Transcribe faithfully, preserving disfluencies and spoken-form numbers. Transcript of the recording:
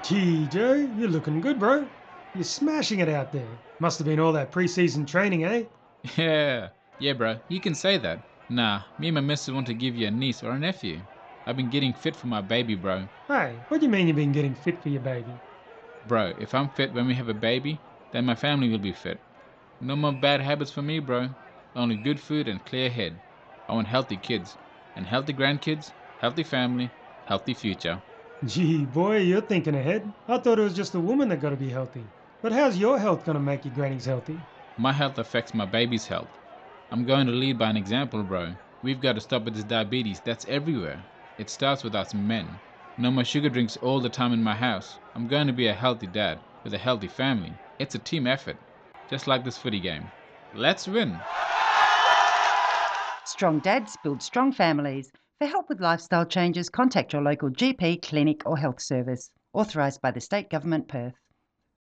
Gee, Joe, you're looking good, bro. You're smashing it out there. Must have been all that pre-season training, eh? Yeah, yeah, bro, you can say that. Nah, me and my missus want to give you a niece or a nephew. I've been getting fit for my baby, bro. Hey, what do you mean you've been getting fit for your baby? Bro, if I'm fit when we have a baby, then my family will be fit. No more bad habits for me, bro. Only good food and clear head. I want healthy kids, and healthy grandkids, healthy family, healthy future. Gee, boy, you're thinking ahead. I thought it was just the woman that gotta be healthy. But how's your health gonna make your grannies healthy? My health affects my baby's health. I'm going to lead by an example, bro. We've got to stop with this diabetes that's everywhere. It starts with us men. No more sugar drinks all the time in my house. I'm going to be a healthy dad with a healthy family. It's a team effort, just like this footy game. Let's win! Strong dads build strong families. For help with lifestyle changes, contact your local G P, clinic or health service. Authorised by the State Government, Perth.